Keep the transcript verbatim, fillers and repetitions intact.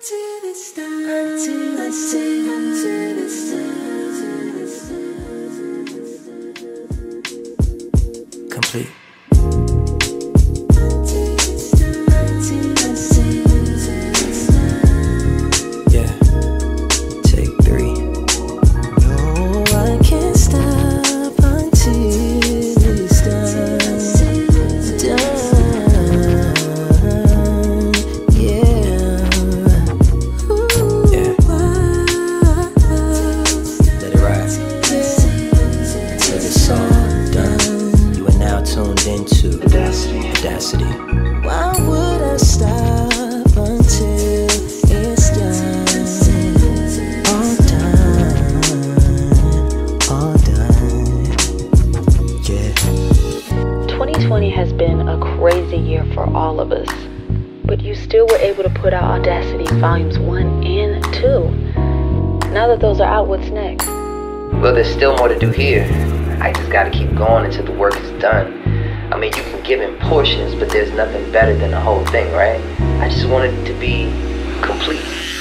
Complete. Yeah. Take three. No, I can't stop until it's done. Done. Yeah. Ooh, yeah. Let it ride. Until it's all done. You are now tuned into Audacity. Audacity. Why would I stop until it's done? All done, all done, yeah. twenty twenty has been a crazy year for all of us, but you still were able to put out Audacity Volumes one and two. Now that those are out, what's next? Well, there's still more to do here. I just gotta keep going until the work is done. I mean, you can give in portions, but there's nothing better than the whole thing, right? I just want it to be complete.